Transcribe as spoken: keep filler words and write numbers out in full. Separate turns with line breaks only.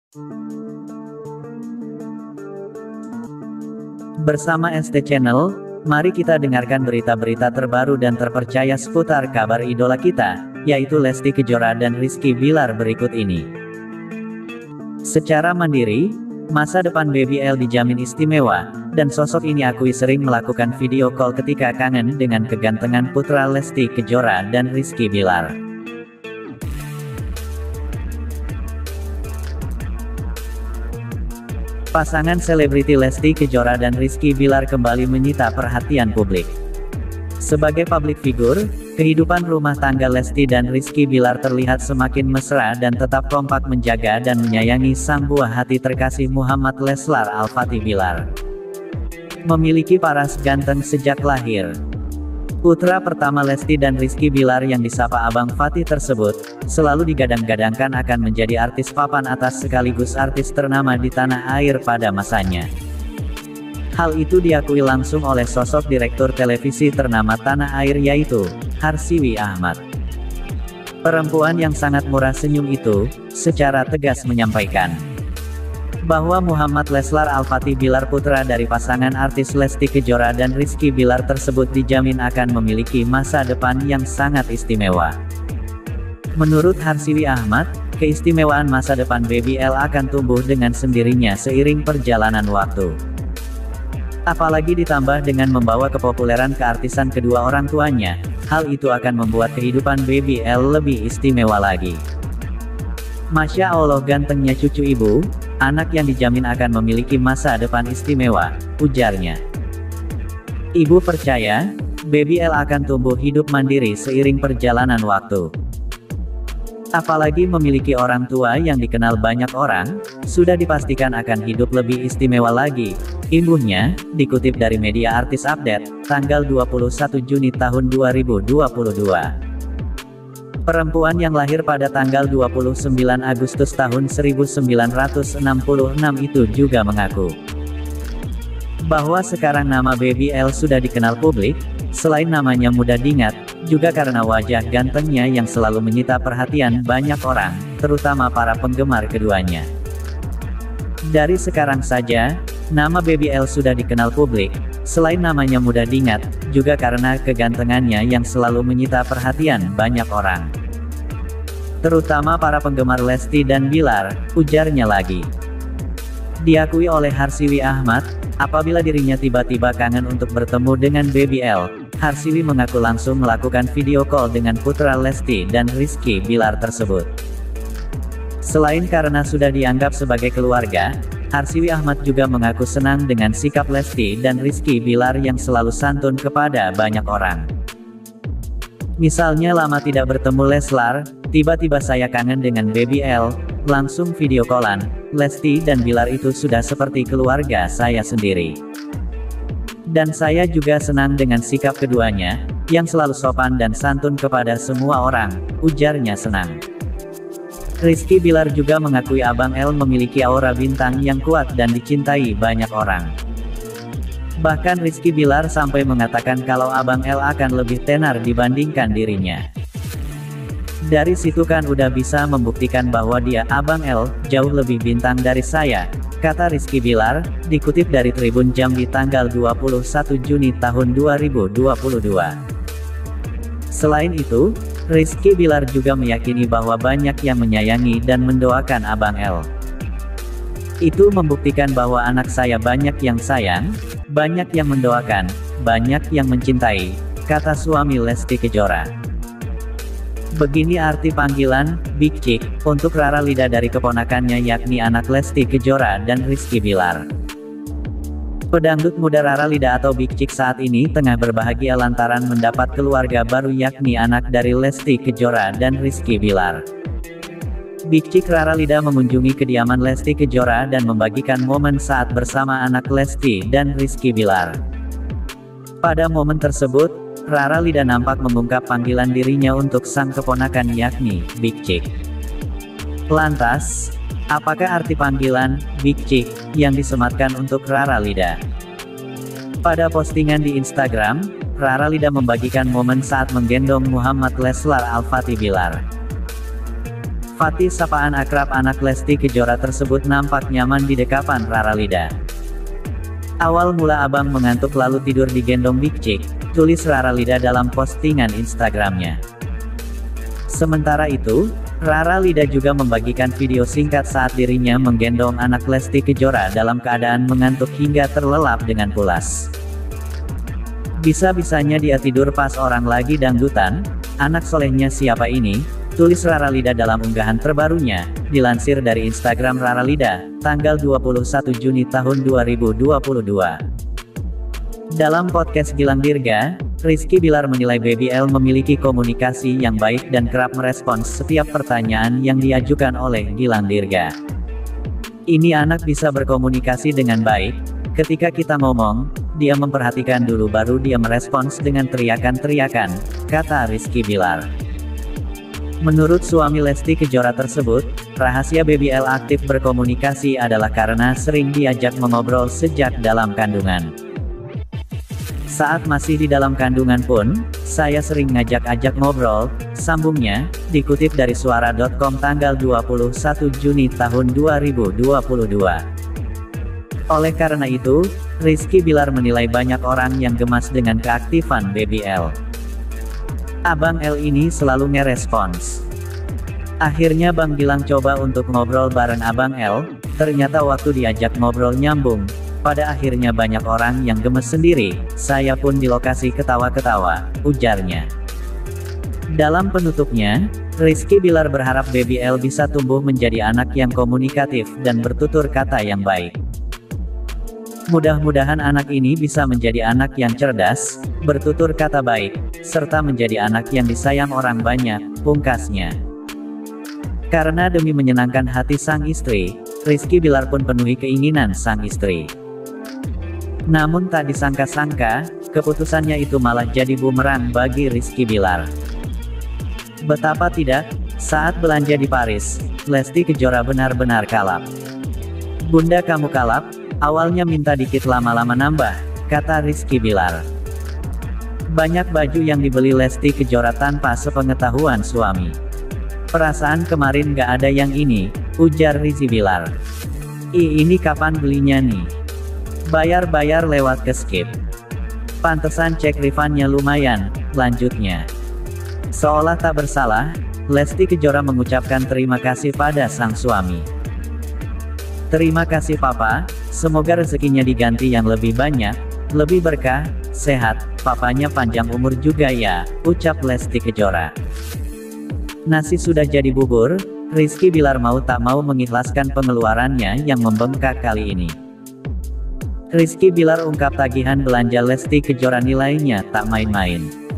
Bersama S T Channel, mari kita dengarkan berita-berita terbaru dan terpercaya seputar kabar idola kita, yaitu Lesti Kejora dan Rizky Bilar berikut ini. Secara mandiri, masa depan Baby L dijamin istimewa, dan sosok ini akui sering melakukan video call ketika kangen dengan kegantengan putra Lesti Kejora dan Rizky Bilar. Pasangan selebriti Lesti Kejora dan Rizky Bilar kembali menyita perhatian publik. Sebagai public figure, kehidupan rumah tangga Lesti dan Rizky Bilar terlihat semakin mesra dan tetap kompak menjaga dan menyayangi sang buah hati terkasih Muhammad Leslar Al-Fatih Bilar. Memiliki paras ganteng sejak lahir. Putra pertama Lesti dan Rizky Bilar yang disapa Abang Fatih tersebut, selalu digadang-gadangkan akan menjadi artis papan atas sekaligus artis ternama di tanah air pada masanya. Hal itu diakui langsung oleh sosok direktur televisi ternama tanah air yaitu Harsiwi Ahmad. Perempuan yang sangat murah senyum itu, secara tegas menyampaikan bahwa Muhammad Leslar Al-Fatih Bilar putra dari pasangan artis Lesti Kejora dan Rizky Bilar tersebut dijamin akan memiliki masa depan yang sangat istimewa. Menurut Harsiwi Ahmad, keistimewaan masa depan Baby L akan tumbuh dengan sendirinya seiring perjalanan waktu. Apalagi ditambah dengan membawa kepopuleran keartisan kedua orang tuanya, hal itu akan membuat kehidupan Baby L lebih istimewa lagi. Masya Allah gantengnya cucu ibu, anak yang dijamin akan memiliki masa depan istimewa, ujarnya. Ibu percaya, Baby L akan tumbuh hidup mandiri seiring perjalanan waktu. Apalagi memiliki orang tua yang dikenal banyak orang, sudah dipastikan akan hidup lebih istimewa lagi. Imbuhnya, dikutip dari media Artis Update, tanggal dua puluh satu Juni tahun dua ribu dua puluh dua. Perempuan yang lahir pada tanggal dua puluh sembilan Agustus tahun seribu sembilan ratus enam puluh enam itu juga mengaku bahwa sekarang nama Baby L sudah dikenal publik, selain namanya mudah diingat, juga karena wajah gantengnya yang selalu menyita perhatian banyak orang, terutama para penggemar keduanya. Dari sekarang saja, nama Baby L sudah dikenal publik, selain namanya mudah diingat, juga karena kegantengannya yang selalu menyita perhatian banyak orang. Terutama para penggemar Lesti dan Bilar, ujarnya lagi. Diakui oleh Harsiwi Ahmad, apabila dirinya tiba-tiba kangen untuk bertemu dengan Baby L, Harsiwi mengaku langsung melakukan video call dengan putra Lesti dan Rizky Bilar tersebut. Selain karena sudah dianggap sebagai keluarga, Harsiwi Ahmad juga mengaku senang dengan sikap Lesti dan Rizky Bilar yang selalu santun kepada banyak orang. Misalnya lama tidak bertemu Leslar, tiba-tiba saya kangen dengan Baby L, langsung video callan, Lesti dan Bilar itu sudah seperti keluarga saya sendiri. Dan saya juga senang dengan sikap keduanya, yang selalu sopan dan santun kepada semua orang, ujarnya senang. Rizky Bilar juga mengakui Abang L memiliki aura bintang yang kuat dan dicintai banyak orang. Bahkan Rizky Bilar sampai mengatakan kalau Abang L akan lebih tenar dibandingkan dirinya. Dari situ kan udah bisa membuktikan bahwa dia, Abang L, jauh lebih bintang dari saya, kata Rizky Bilar, dikutip dari Tribun Jambi tanggal dua puluh satu Juni tahun dua ribu dua puluh dua. Selain itu, Rizky Bilar juga meyakini bahwa banyak yang menyayangi dan mendoakan Abang L. Itu membuktikan bahwa anak saya banyak yang sayang, banyak yang mendoakan, banyak yang mencintai, kata suami Lesti Kejora. Begini arti panggilan Big Chick untuk Rara Lida dari keponakannya yakni anak Lesti Kejora dan Rizky Bilar. Pedangdut muda Rara Lida atau Big Chick saat ini tengah berbahagia lantaran mendapat keluarga baru yakni anak dari Lesti Kejora dan Rizky Bilar. Big Chick Rara Lida mengunjungi kediaman Lesti Kejora dan membagikan momen saat bersama anak Lesti dan Rizky Bilar. Pada momen tersebut, Rara Lida nampak mengungkap panggilan dirinya untuk sang keponakan yakni Big Chick. Lantas, apakah arti panggilan Big Chick yang disematkan untuk Rara Lida? Pada postingan di Instagram, Rara Lida membagikan momen saat menggendong Muhammad Leslar Al-Fatih Bilar. Fatih, sapaan akrab anak Lesti Kejora tersebut, nampak nyaman di dekapan Raralida. Awal mula abang mengantuk lalu tidur digendong Big Chick, tulis Raralida dalam postingan Instagramnya. Sementara itu, Raralida juga membagikan video singkat saat dirinya menggendong anak Lesti Kejora dalam keadaan mengantuk hingga terlelap dengan pulas. Bisa-bisanya dia tidur pas orang lagi dangdutan, anak solehnya siapa ini, tulis Raralida dalam unggahan terbarunya, dilansir dari Instagram Raralida, tanggal dua puluh satu Juni tahun dua ribu dua puluh dua. Dalam podcast Gilang Dirga, Rizky Bilar menilai Baby L memiliki komunikasi yang baik dan kerap merespons setiap pertanyaan yang diajukan oleh Gilang Dirga. Ini anak bisa berkomunikasi dengan baik, ketika kita ngomong, dia memperhatikan dulu baru dia merespons dengan teriakan-teriakan, kata Rizky Bilar. Menurut suami Lesti Kejora tersebut, rahasia Baby L aktif berkomunikasi adalah karena sering diajak mengobrol sejak dalam kandungan. Saat masih di dalam kandungan pun, saya sering ngajak-ajak ngobrol, sambungnya, dikutip dari suara titik com tanggal dua puluh satu Juni tahun dua ribu dua puluh dua. Oleh karena itu, Rizky Bilar menilai banyak orang yang gemas dengan keaktifan Baby L. Abang L ini selalu ngerespons. Akhirnya Bang Gilang coba untuk ngobrol bareng Abang L, ternyata waktu diajak ngobrol nyambung. Pada akhirnya banyak orang yang gemes sendiri, saya pun di lokasi ketawa-ketawa, ujarnya. Dalam penutupnya, Rizky Bilar berharap Baby L bisa tumbuh menjadi anak yang komunikatif dan bertutur kata yang baik. Mudah-mudahan anak ini bisa menjadi anak yang cerdas, bertutur kata baik, serta menjadi anak yang disayang orang banyak, pungkasnya. Karena demi menyenangkan hati sang istri, Rizky Bilar pun penuhi keinginan sang istri. Namun tak disangka-sangka, keputusannya itu malah jadi bumerang bagi Rizky Bilar. Betapa tidak, saat belanja di Paris, Lesti Kejora benar-benar kalap. Bunda kamu kalap, awalnya minta dikit lama-lama nambah, kata Rizky Bilar. Banyak baju yang dibeli Lesti Kejora tanpa sepengetahuan suami. Perasaan kemarin gak ada yang ini, ujar Rizky Bilar. Ih, ini kapan belinya nih? Bayar-bayar lewat ke skip. Pantesan cek refundnya lumayan, lanjutnya. Seolah tak bersalah, Lesti Kejora mengucapkan terima kasih pada sang suami. Terima kasih papa, semoga rezekinya diganti yang lebih banyak, lebih berkah, sehat, papanya panjang umur juga ya, ucap Lesti Kejora. Nasi sudah jadi bubur, Rizky Bilar mau tak mau mengikhlaskan pengeluarannya yang membengkak kali ini. Rizky Bilar ungkap tagihan belanja Lesti Kejora nilainya tak main-main.